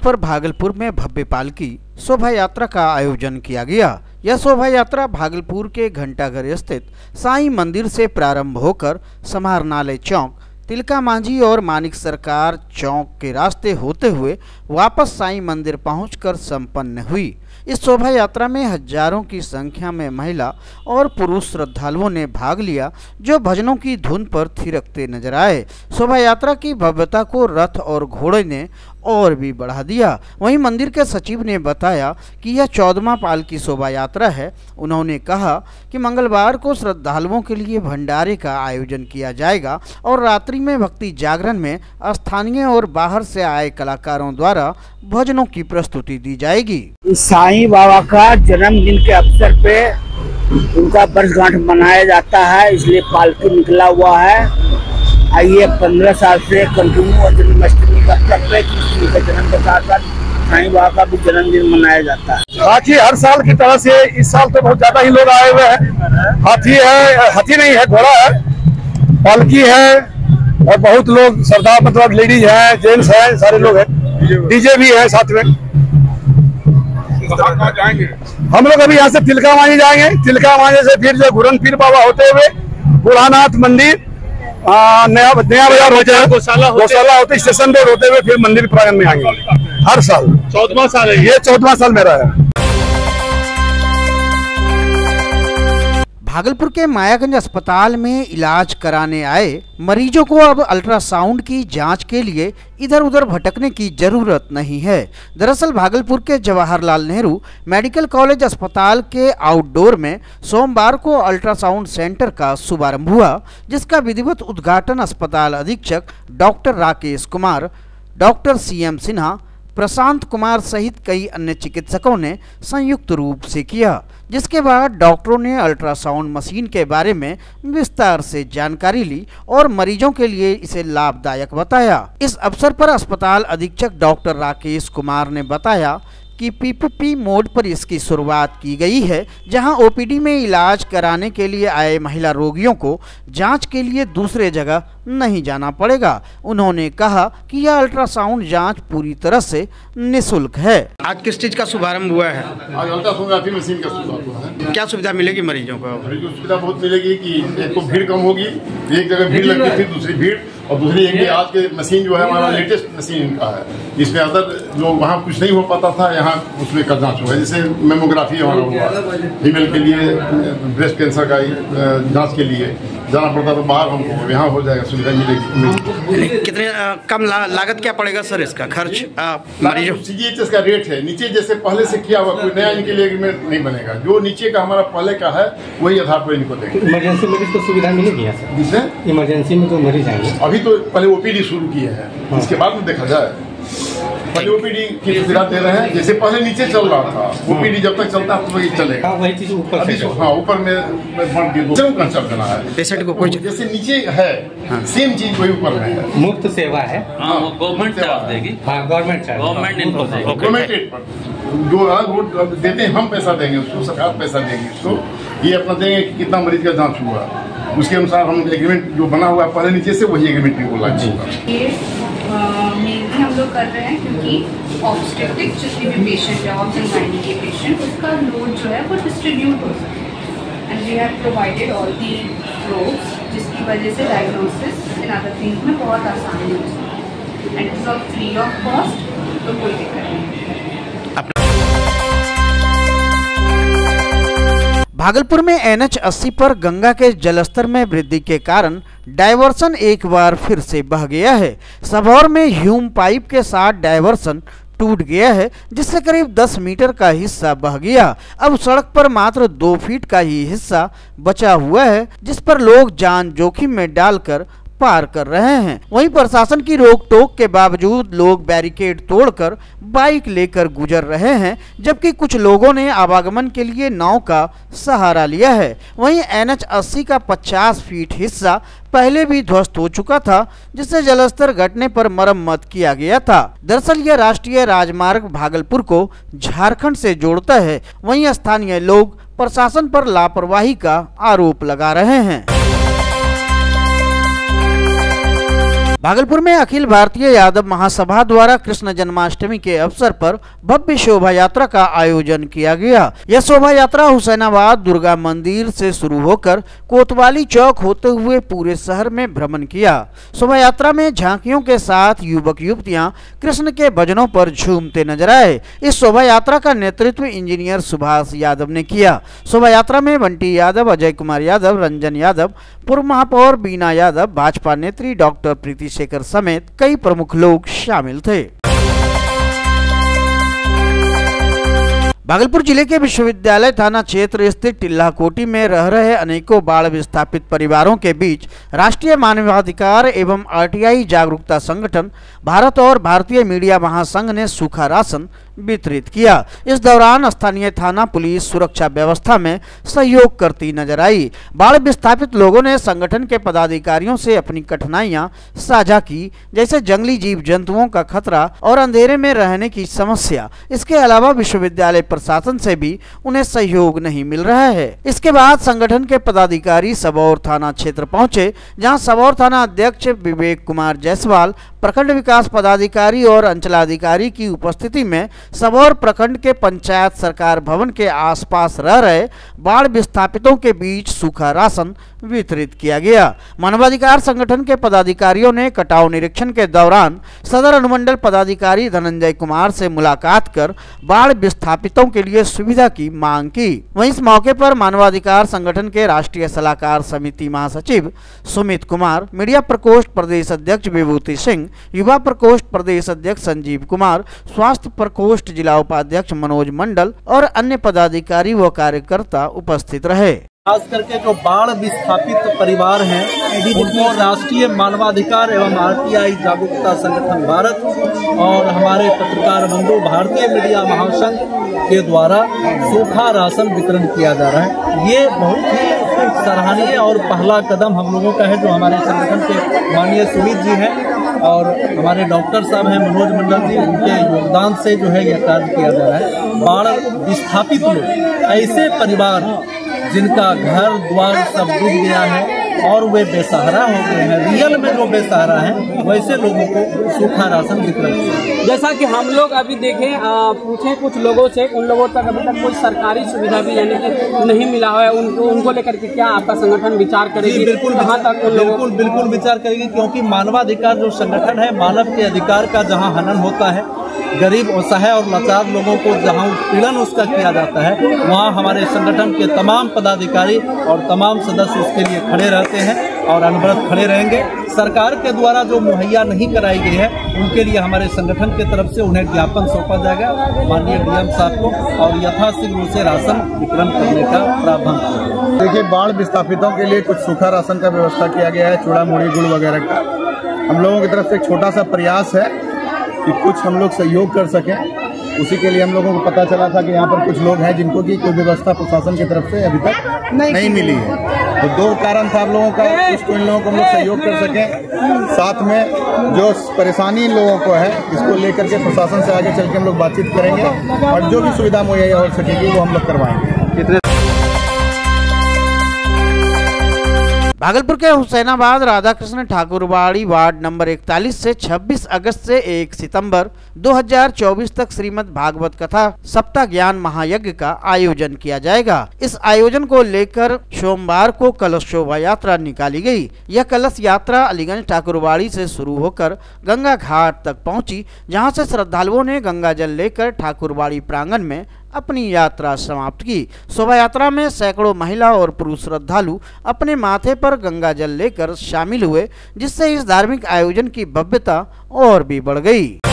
पर भागलपुर में भव्य पालकी शोभा यात्रा का आयोजन किया गया। यह शोभा यात्रा भागलपुर के घंटाघर स्थित साईं मंदिर से प्रारंभ होकर समाहरणालय चौक, तिलका मांझी और मानिक सरकार चौक के रास्ते होते हुए वापस साईं मंदिर पहुंचकर संपन्न हुई। इस शोभा यात्रा में हजारों की संख्या में महिला और पुरुष श्रद्धालुओं ने भाग लिया, जो भजनों की धुन पर थिरकते नजर आए। शोभा यात्रा की भव्यता को रथ और घोड़े ने और भी बढ़ा दिया। वहीं मंदिर के सचिव ने बताया कि यह 14वां पालकी शोभा यात्रा है। उन्होंने कहा कि मंगलवार को श्रद्धालुओं के लिए भंडारे का आयोजन किया जाएगा और रात्रि में भक्ति जागरण में स्थानीय और बाहर से आए कलाकारों द्वारा भजनों की प्रस्तुति दी जाएगी। साईं बाबा का जन्मदिन के अवसर पे उनका वर्षगांठ मनाया जाता है, इसलिए पालकी निकला हुआ है। आइए 15 साल से कंटिन्यू जन्माष्टमी का कृष्ण के जन्म के साथ साथ साईं बाबा का भी जन्मदिन मनाया जाता है। बाकी हर साल की तरह से इस साल तो बहुत ज्यादा ही लोग आए हुए हैं। हाथी है, हाथी नहीं है, घोड़ा है, पालकी है और बहुत लोग सरदार मतलब लेडीज है, जेंट्स है, सारे लोग हैं, डीजे भी है साथ में। हम लोग अभी यहाँ से तिलका मांझी जाएंगे, तिलका मांझी से फिर जो घुरन पीर बाबा होते हुए बुढ़ानाथ मंदिर, नया बाजार होते हैं, गौशाला होते स्टेशन रोड होते हुए फिर मंदिर प्रांगण में आएंगे। हर साल 14वां साल है, ये 14वां साल मेरा है। भागलपुर के मायागंज अस्पताल में इलाज कराने आए मरीजों को अब अल्ट्रासाउंड की जांच के लिए इधर उधर भटकने की जरूरत नहीं है। दरअसल भागलपुर के जवाहरलाल नेहरू मेडिकल कॉलेज अस्पताल के आउटडोर में सोमवार को अल्ट्रासाउंड सेंटर का शुभारंभ हुआ, जिसका विधिवत उद्घाटन अस्पताल अधीक्षक doctor Rakesh Kumar, doctor CM Sinha, Prashant Kumar सहित कई अन्य चिकित्सकों ने संयुक्त रूप से किया, जिसके बाद डॉक्टरों ने अल्ट्रासाउंड मशीन के बारे में विस्तार से जानकारी ली और मरीजों के लिए इसे लाभदायक बताया। इस अवसर पर अस्पताल अधीक्षक डॉक्टर राकेश कुमार ने बताया कि PPP मोड पर इसकी शुरुआत की गई है, जहां OPD में इलाज कराने के लिए आए महिला रोगियों को जांच के लिए दूसरे जगह नहीं जाना पड़ेगा। उन्होंने कहा कि यह अल्ट्रासाउंड जांच पूरी तरह से निःशुल्क है। आज किस चीज का शुभारंभ हुआ है? आज अल्ट्रासोनोग्राफी मशीन का शुभारंभ हुआ है। क्या सुविधा मिलेगी मरीजों को? मरीजों को सुविधा बहुत मिलेगी कि एक तो भीड़ कम होगी, एक जगह भीड़ लगती थी, दूसरी भीड़, और दूसरी एक भी आज के मशीन जो है हमारा लेटेस्ट मशीन इनका है। इसमें अदर जो वहाँ कुछ नहीं हो पाता था, यहाँ उसमें का जांच हुआ है। जैसे मेमोग्राफी हमारा हुआ, फीमेल के लिए ब्रेस्ट कैंसर का जांच के लिए जाना पड़ता तो बाहर, हमको यहाँ हो जाएगा, सुविधा मिलेगी। कितने कम लागत क्या पड़ेगा सर इसका खर्च मरीजों? CGHS का रेट है नीचे, जैसे पहले से किया हुआ, कोई नया इनके लिए एग्रीमेंट नहीं बनेगा। जो नीचे का हमारा पहले का है वही आधार पर इनको देंगे। इमरजेंसी मरीज को सुविधा मिलेगी सर? जिससे इमरजेंसी में जो मरीज आएंगे, अभी तो पहले OPD शुरू किए हैं, इसके बाद में देखा जाए। पहले OPD की सुविधा दे रहे हैं, जैसे पहले नीचे चल रहा था, OPD जब तक चलता है तो वही चलेगा। वही चीज ऊपर, हाँ ऊपर में बढ़ के कंसेप्ट देना है पेशेंट को कोई जैसे नीचे है, सेम चीज वही ऊपर में है। मुफ्त सेवा है, गवर्नमेंट चार्ज देगी। हाँ गवर्नमेंट गवर्नमेंट रेट पर जो देते हैं, हम पैसा देंगे उसको, सरकार पैसा देगी उसको। ये अपना देंगे कि कितना मरीज का जांच हुआ, उसके अनुसार हम एग्रीमेंट जो बना हुआ है पहले नीचे से वही एग्रीमेंट भी बोला मेनली हम लोग कर रहे हैं क्योंकि ऑब्स्टेट्रिक जितने भी पेशेंट है, ऑब्स एंड गायनी के पेशेंट, उसका लोड जो है वो डिस्ट्रीब्यूट हो सके। And we have provided all the roads, जिसकी वजह से डायग्नोसिस इन अदर थिंग्स में बहुत आसानी हो सके। And it's of free of cost, तो कोई दिक्कत नहीं। भागलपुर में NH 80 पर गंगा के जलस्तर में वृद्धि के कारण डायवर्सन एक बार फिर से बह गया है। सबौर में ह्यूम पाइप के साथ डायवर्सन टूट गया है, जिससे करीब 10 मीटर का हिस्सा बह गया। अब सड़क पर मात्र 2 फीट का ही हिस्सा बचा हुआ है, जिस पर लोग जान जोखिम में डालकर पार कर रहे हैं। वहीं प्रशासन की रोक टोक के बावजूद लोग बैरिकेड तोड़कर बाइक लेकर गुजर रहे हैं, जबकि कुछ लोगों ने आवागमन के लिए नाव का सहारा लिया है। वहीं NH 80 का 50 फीट हिस्सा पहले भी ध्वस्त हो चुका था, जिससे जलस्तर घटने पर मरम्मत किया गया था। दरअसल यह राष्ट्रीय राजमार्ग भागलपुर को झारखंड से जोड़ता है। वहीं स्थानीय लोग प्रशासन पर लापरवाही का आरोप लगा रहे हैं। भागलपुर में अखिल भारतीय यादव महासभा द्वारा कृष्ण जन्माष्टमी के अवसर पर भव्य शोभा यात्रा का आयोजन किया गया। यह शोभा यात्रा हुसैनाबाद दुर्गा मंदिर से शुरू होकर कोतवाली चौक होते हुए पूरे शहर में भ्रमण किया। शोभा यात्रा में झांकियों के साथ युवक युवतियां कृष्ण के भजनों पर झूमते नजर आए। इस शोभा यात्रा का नेतृत्व इंजीनियर सुभाष यादव ने किया। शोभा यात्रा में बंटी यादव, अजय कुमार यादव, रंजन यादव, पूर्व महापौर बीना यादव, भाजपा नेत्री डॉक्टर प्रीति शेखर समेत कई प्रमुख लोग शामिल थे। भागलपुर जिले के विश्वविद्यालय थाना क्षेत्र स्थित टिल्ला कोटी में रह रहे अनेकों बाढ़ विस्थापित परिवारों के बीच राष्ट्रीय मानवाधिकार एवं आरटीआई जागरूकता संगठन भारत और भारतीय मीडिया महासंघ ने सूखा राशन वितरित किया। इस दौरान स्थानीय थाना पुलिस सुरक्षा व्यवस्था में सहयोग करती नजर आई। बाढ़ विस्थापित लोगों ने संगठन के पदाधिकारियों से अपनी कठिनाइयां साझा की, जैसे जंगली जीव जंतुओं का खतरा और अंधेरे में रहने की समस्या। इसके अलावा विश्वविद्यालय प्रशासन से भी उन्हें सहयोग नहीं मिल रहा है। इसके बाद संगठन के पदाधिकारी सबौर थाना क्षेत्र पहुंचे, जहां सबौर थाना अध्यक्ष विवेक कुमार जायसवाल, प्रखंड विकास पदाधिकारी और अंचलाधिकारी की उपस्थिति में सबौर प्रखंड के पंचायत सरकार भवन के आसपास रह रहे बाढ़ विस्थापितों के बीच सूखा राशन वितरित किया गया। मानवाधिकार संगठन के पदाधिकारियों ने कटाव निरीक्षण के दौरान सदर अनुमंडल पदाधिकारी धनंजय कुमार से मुलाकात कर बाढ़ विस्थापितों के लिए सुविधा की मांग की। वहीं इस मौके पर मानवाधिकार संगठन के राष्ट्रीय सलाहकार समिति महासचिव सुमित कुमार, मीडिया प्रकोष्ठ प्रदेश अध्यक्ष विभूति सिंह, युवा प्रकोष्ठ प्रदेश अध्यक्ष संजीव कुमार, स्वास्थ्य प्रकोष्ठ जिला उपाध्यक्ष मनोज मंडल और अन्य पदाधिकारी व कार्यकर्ता उपस्थित रहे। खास करके जो बाढ़ विस्थापित परिवार हैं उनको राष्ट्रीय मानवाधिकार एवं आरटीआई जागरूकता संगठन भारत और हमारे पत्रकार बंधु भारतीय मीडिया महासंघ के द्वारा सूखा राशन वितरण किया जा रहा है। ये बहुत ही सराहनीय और पहला कदम हम लोगों का है, जो हमारे संगठन के माननीय सुमित जी हैं और हमारे डॉक्टर साहब हैं मनोज मंडल जी, उनके योगदान से जो है यह कार्य किया जा रहा है। बाढ़ विस्थापित लोग, ऐसे परिवार जिनका घर द्वार सब डूब गया है और वे बेसहारा हो गए हैं, रियल में जो बेसहारा हैं, वैसे लोगों को सूखा राशन वितरण किया। जैसा कि हम लोग अभी देखें, पूछे कुछ लोगों से, उन लोगों तक अभी तक कोई सरकारी सुविधा भी यानी कि नहीं मिला है। उनको लेकर के क्या आपका संगठन विचार करेगी? बिल्कुल, कहाँ तक बिल्कुल विचार करेगी, क्योंकि मानवाधिकार जो संगठन है, मानव के अधिकार का जहाँ हनन होता है, गरीब असहाय और लाचार लोगों को जहां उत्पीड़न उसका किया जाता है, वहां हमारे संगठन के तमाम पदाधिकारी और तमाम सदस्य उसके लिए खड़े रहते हैं और अनवरत खड़े रहेंगे। सरकार के द्वारा जो मुहैया नहीं कराई गई है, उनके लिए हमारे संगठन की तरफ से उन्हें ज्ञापन सौंपा जाएगा माननीय डीएम साहब को और यथाशीघ्र उसे राशन वितरण करने का प्रावधान किया। देखिए, बाढ़ विस्थापितों के लिए कुछ सूखा राशन का व्यवस्था किया गया है, चूड़ा मुड़ी गुड़ वगैरह का। हम लोगों की तरफ से एक छोटा सा प्रयास है कि कुछ हम लोग सहयोग कर सकें। उसी के लिए हम लोगों को पता चला था कि यहाँ पर कुछ लोग हैं जिनको की कोई व्यवस्था प्रशासन की तरफ से अभी तक नहीं मिली है। तो दो कारण था हम लोगों का, कुछ तो इन लोगों को हम लोग सहयोग कर सकें, साथ में जो परेशानी इन लोगों को है इसको लेकर के प्रशासन से आगे चल के हम लोग बातचीत करेंगे और जो भी सुविधा मुहैया हो सकेगी वो हम लोग करवाएंगे। भागलपुर के हुसैनाबाद राधाकृष्ण ठाकुरवाड़ी वार्ड नंबर 41 से 26 अगस्त से 1 सितंबर 2024 तक श्रीमद् भागवत कथा सप्ताह ज्ञान महायज्ञ का आयोजन किया जाएगा। इस आयोजन को लेकर सोमवार को कलश शोभा यात्रा निकाली गई। यह कलश यात्रा अलीगंज ठाकुरवाड़ी से शुरू होकर गंगा घाट तक पहुंची, जहां से श्रद्धालुओं ने गंगा जल लेकर ठाकुरवाड़ी प्रांगण में अपनी यात्रा समाप्त की। शोभा यात्रा में सैकड़ों महिला और पुरुष श्रद्धालु अपने माथे पर गंगा जल लेकर शामिल हुए, जिससे इस धार्मिक आयोजन की भव्यता और भी बढ़ गई।